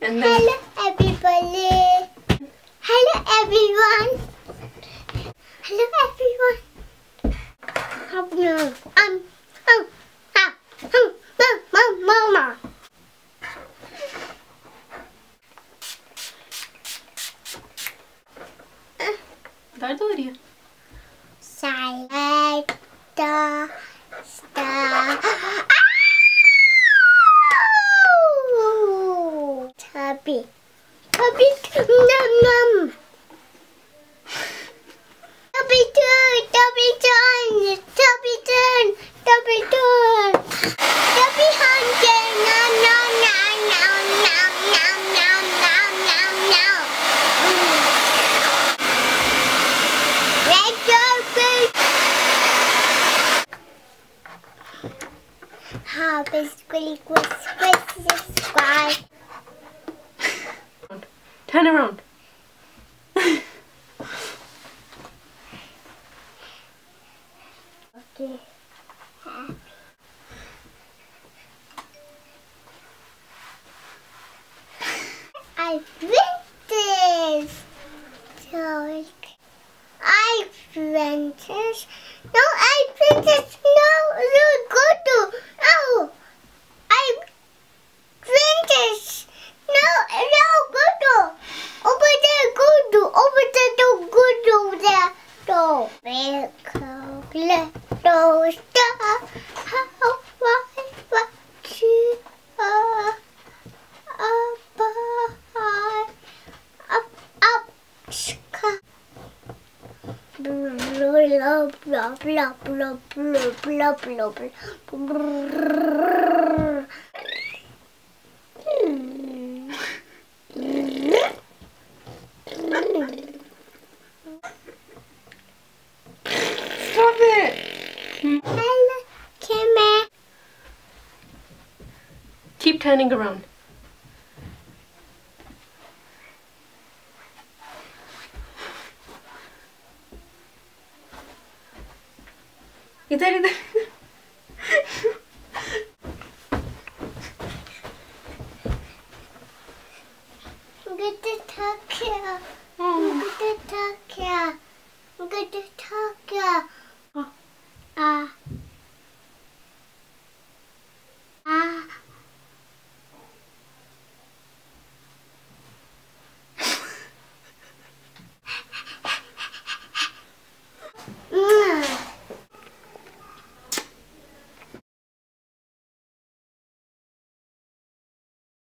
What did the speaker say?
And then hello everybody. Hello everyone. Hello everyone. Mama. दर्द हो रही है? Silent star. Tubby. Tubby num num. Tubby turn. Tubby turn. Tubby turn. Tubby turn. Tubby hunting. Nom nom nom nom nom nom nom nom nom nom. Let's go, please. How basically subscribe. Turn around. Okay. I print this. So I print this. No, I print this. No, you go to. No, I print this. No, go to. Over there, go to. Over there, go to there. Go. Little star, how I watch you up, sky. Blah blah blah blah blah blah blah blah. Stop it! Hello, Kimmy. Keep turning around. इधर इधर I'm going to talk here. I'm going to talk here. I'm going to talk here.